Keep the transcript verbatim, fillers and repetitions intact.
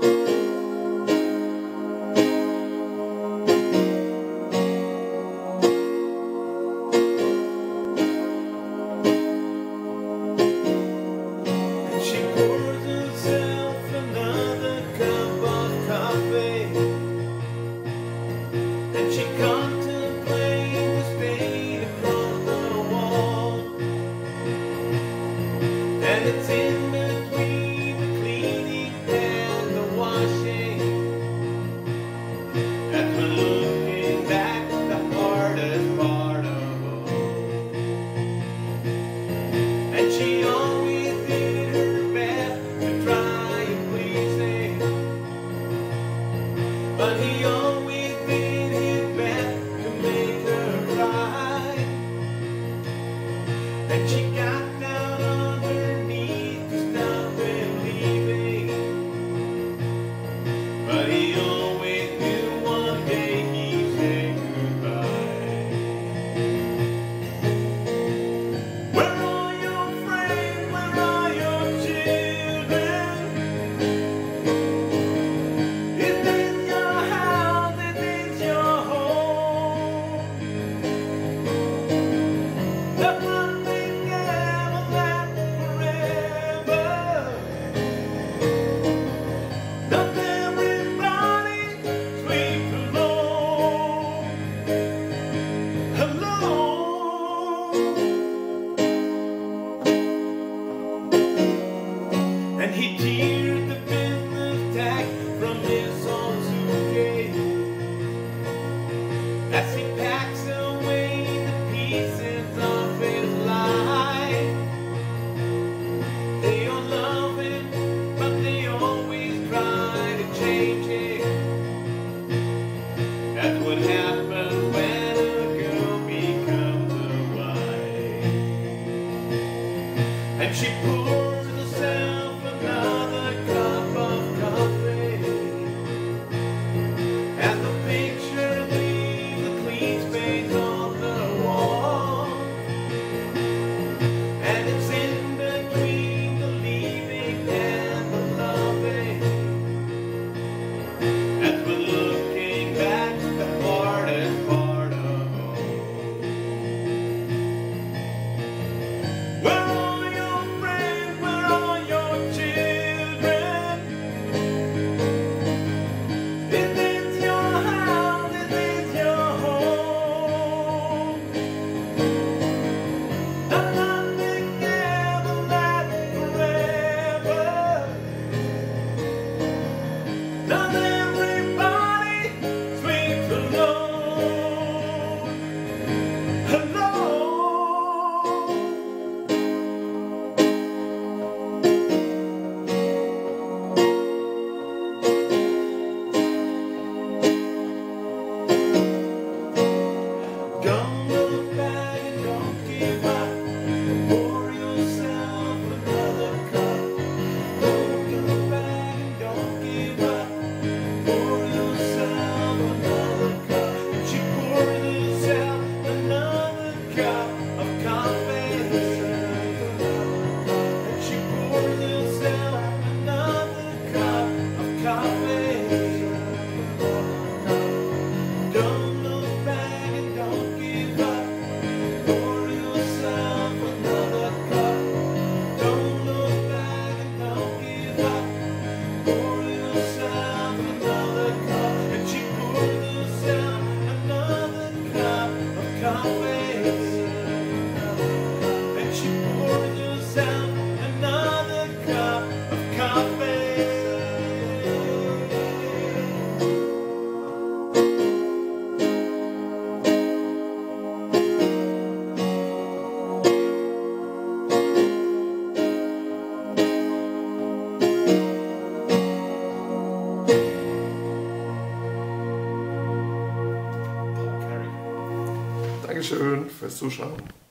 It's in between the cleaning and the washing that we're looking back, the hardest part of all. And she always did her best to try and please him, but he always did his best to make her cry. And she got down on her knees to stop him leaving, but he always knew one day he'd say goodbye. Where are your friends? Where are your children? Is this your house? Is this your home? The one thing ever lasts forever. Does everybody sleep alone? Alone. And he teared the business tag from his own suitcase as he packs away the pieces of his life. They all love him, but they always try to change him. That's what happens when a girl becomes a wife. And she pours herself another cup of coffee as the picture leaves a clean space on the wall. And it's in between the leaving and the loving as we're looking back, the hardest part of all. Where are your friends? Where are your children? Is this your house? Is this your home? And nothing ever lasts forever. Does everybody sleep alone? Alone. Don't look back and don't give up. Pour yourself another cup. Don't look back and don't give up. Pour yourself another cup. And she poured herself another cup of coffee. And she poured herself another cup of coffee. Don't look back and don't give up. Pour yourself another cup. Don't look back and don't give up. Pour yourself another cup. And she poured herself another cup of coffee. And she poured herself another cup of coffee. Dankeschön fürs Zuschauen.